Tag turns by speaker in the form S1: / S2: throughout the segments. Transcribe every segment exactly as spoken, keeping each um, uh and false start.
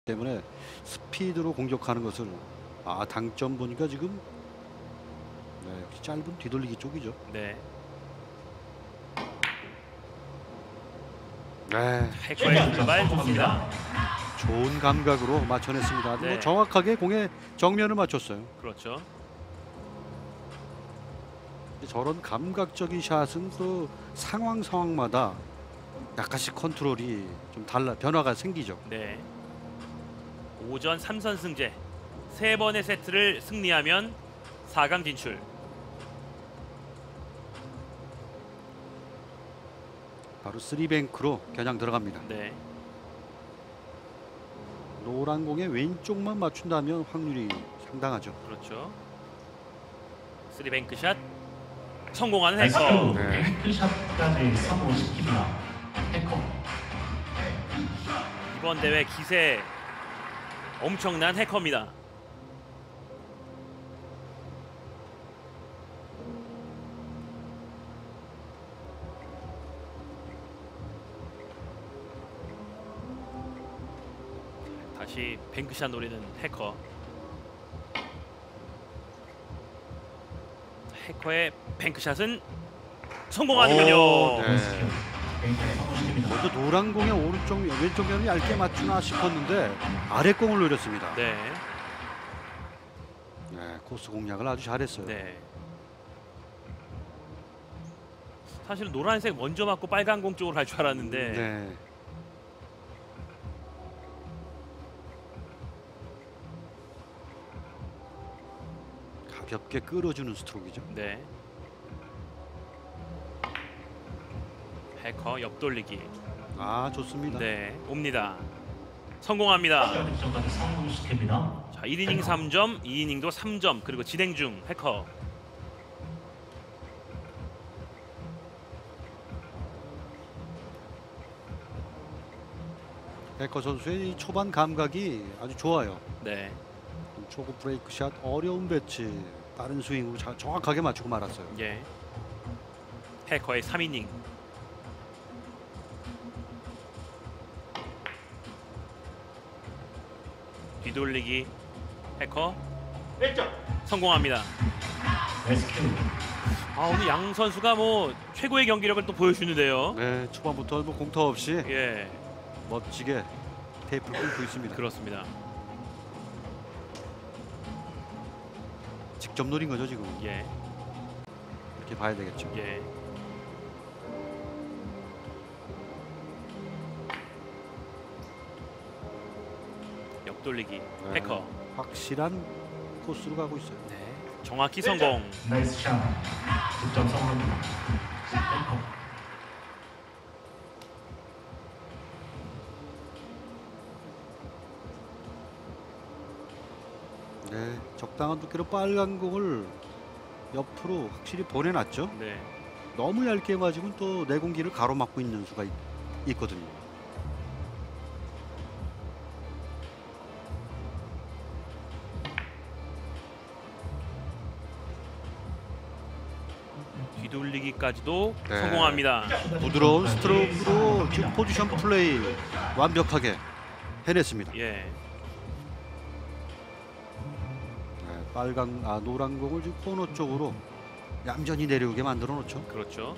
S1: 때문에 스피드로 공격하는 것을 아 당점 보니까 지금 네, 역시 짧은 뒤돌리기 쪽이죠.
S2: 네.
S1: 네,
S2: 해커의 출발 좋습니다.
S1: 좋은 감각으로 맞춰냈습니다.
S2: 네.
S1: 뭐 정확하게 공의 정면을 맞췄어요.
S2: 그렇죠.
S1: 저런 감각적인 샷은 또 상황 상황마다 약간씩 컨트롤이 좀 달라 변화가 생기죠.
S2: 네. 오전 삼 선승제 세 번의 세트를 승리하면 사 강 진출.
S1: 바로 쓰리뱅크로 겨냥 들어갑니다.
S2: 네.
S1: 노란 공의 왼쪽만 맞춘다면 확률이 상당하죠.
S2: 그렇죠. 쓰리뱅크 샷 성공하는 해커.
S1: 네.
S3: 뱅크샷까지 성공시킵니다. 해커.
S2: 이번 대회 기세 엄청난 해커입니다. 다시 뱅크샷 노리는 해커. 해커의 뱅크샷은 성공하는군요.
S1: 오, 네.
S3: 뱅크에 성공시킵니다.
S1: 먼저 노란 공의 오른쪽 왼쪽 면을 얇게 맞추나 싶었는데 아래 공을 노렸습니다.
S2: 네.
S1: 네, 코스 공략을 아주 잘했어요.
S2: 네. 사실은 노란색 먼저 맞고 빨간 공 쪽으로 갈 줄 알았는데
S1: 네. 가볍게 끌어주는 스트로크죠.
S2: 네. 해커 옆돌리기.
S1: 아 좋습니다.
S2: 네, 옵니다. 성공합니다.
S3: 득점까지 성공시킵니다.
S2: 자, 일 이닝 삼 점, 이 이닝도 삼 점, 그리고 진행 중 해커.
S1: 베커 선수의 이 초반 감각이 아주 좋아요.
S2: 네.
S1: 초구 브레이크 샷 어려운 배치 빠른 스윙으로 자, 정확하게 맞추고 말았어요.
S2: 예. 해커의 삼 이닝. 뒤돌리기 해커 성공합니다.
S3: 레스큐.
S2: 아, 오늘 양 선수가 뭐 최고의 경기력을 또 보여주는데요.
S1: 네, 초반부터 뭐 공터 없이
S2: 예,
S1: 멋지게 테이프를 끊고 있습니다.
S2: 그렇습니다.
S1: 직접 노린 거죠 지금.
S2: 예,
S1: 이렇게 봐야 되겠죠.
S2: 예. 옆돌리기
S1: 네,
S2: 해커.
S1: 확실한 코스로 가고 있어요.
S2: 네, 정확히 성공.
S3: 나이스 샷. 득점 성공입니다. 해커.
S1: 네, 적당한 두께로 빨간 공을 옆으로 확실히 보내놨죠.
S2: 네,
S1: 너무 얇게 맞으면 또 내공기를 가로막고 있는 수가 있, 있거든요.
S2: 뒤돌리기까지도
S1: 네.
S2: 성공합니다.
S1: 부드러운 스트로크로 지금 포지션 플레이 완벽하게 해냈습니다.
S2: 예,
S1: 네, 빨간 아 노란 공을 지금 코너 쪽으로 얌전히 내려오게 만들어 놓죠.
S2: 그렇죠.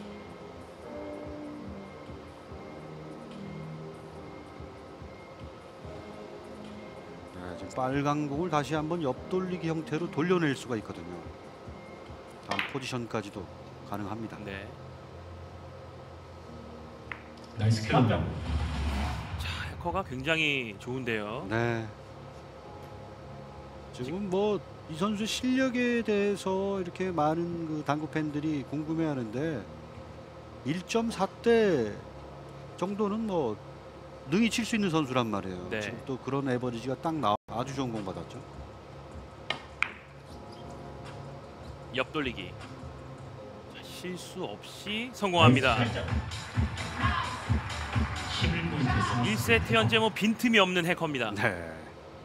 S1: 네, 지금 빨간 공을 다시 한번 옆돌리기 형태로 돌려낼 수가 있거든요. 다음 포지션까지도 가능합니다.
S2: 네.
S3: 나이스 큐.
S2: 자, 해커가 굉장히 좋은데요.
S1: 네. 지금 뭐 이 선수 실력에 대해서 이렇게 많은 그 당구 팬들이 궁금해하는데 일 점 사 대 정도는 뭐 능히 칠 수 있는 선수란 말이에요.
S2: 네.
S1: 지금 또 그런 에버리지가 딱 나와 아주 좋은 공 받았죠.
S2: 옆돌리기. 자, 실수 없이 성공합니다.
S3: 십일 포인트 성공.
S2: 일 세트 현재 뭐 빈틈이 없는 해커입니다.
S1: 네.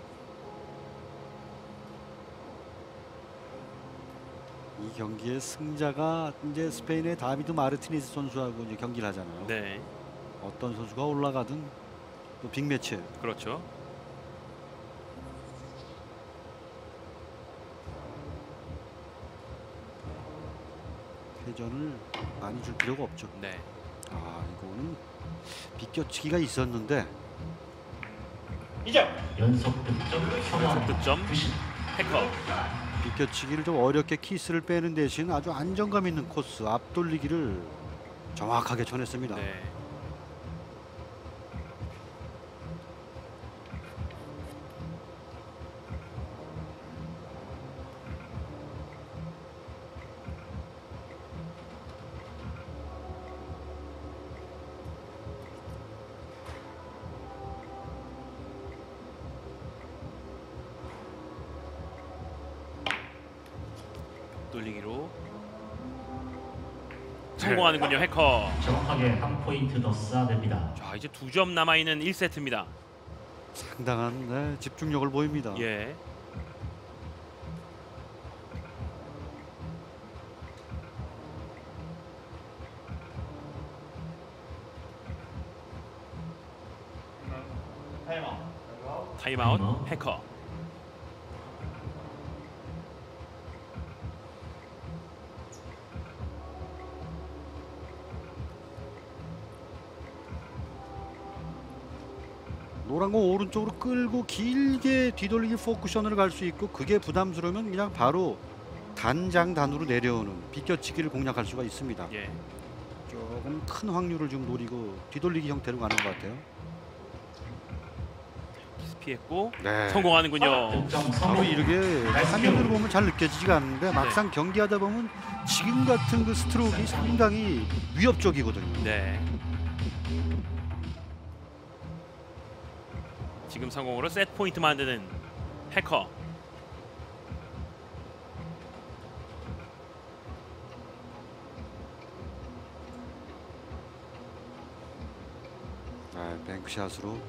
S1: 이 경기의 승자가 이제 스페인의 다비드 마르티네스 선수하고 이제 경기를 하잖아요.
S2: 네,
S1: 어떤 선수가 올라가든 또 빅매치.
S2: 그렇죠.
S1: 회전을 많이 줄 필요가 없죠.
S2: 네.
S1: 아, 이거는 비껴치기가 있었는데
S3: 연속 득점 성공.
S2: 득점
S3: 구십.
S2: 해커.
S1: 비껴치기를 좀 어렵게 키스를 빼는 대신 아주 안정감 있는 코스 앞돌리기를 정확하게 쳐냈습니다.
S2: 네. 돌리기로 성공하는군요. 해커.
S3: 정확하게 한 포인트 더 쌓아냅니다.
S2: 자, 이제 두 점 남아 있는 일 세트입니다.
S1: 상당한 네, 집중력을 보입니다.
S2: 예. 타임아웃
S3: 타임아웃.
S2: 해커.
S1: 노란 공 오른쪽으로 끌고 길게 뒤돌리기 포쿠션으로 갈 수 있고 그게 부담스러우면 그냥 바로 단장 단으로 내려오는 비껴치기를 공략할 수가 있습니다.
S2: 예.
S1: 조금 큰 확률을 좀 노리고 뒤돌리기 형태로 가는 것 같아요.
S2: 키스 피했고
S1: 네.
S2: 성공하는군요.
S3: 득점
S1: 바로
S3: 성공.
S1: 이렇게 화면으로 보면 잘 느껴지지가 않는데 막상 경기하다 보면 지금 같은 그 스트로크가 상당히 위협적이거든요.
S2: 네. 지금 성공으로 세트 포인트 만드는 해커.
S1: 네, 뱅크샷으로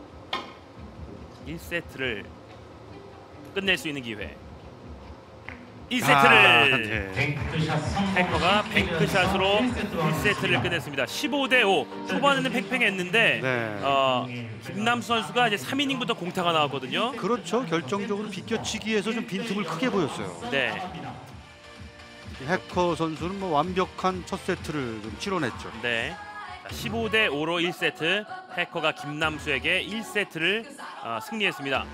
S2: 일 세트를 끝낼 수 있는 기회. 일
S1: 아,
S2: 세트를
S1: 네.
S3: 뱅크샷 성공.
S2: 해커가 뱅크샷으로 일 세트를 끝냈습니다. 십오 대 오. 초반에는 팽팽했는데
S1: 네.
S2: 어, 김남수 선수가 이제 삼 이닝부터 공타가 나왔거든요.
S1: 그렇죠. 결정적으로 비껴치기에서 좀 빈틈을 크게 보였어요.
S2: 네.
S1: 해커 선수는 뭐 완벽한 첫 세트를 좀 치러냈죠.
S2: 네. 자, 십오 대 오로 일 세트. 해커가 김남수에게 일 세트를 어, 승리했습니다.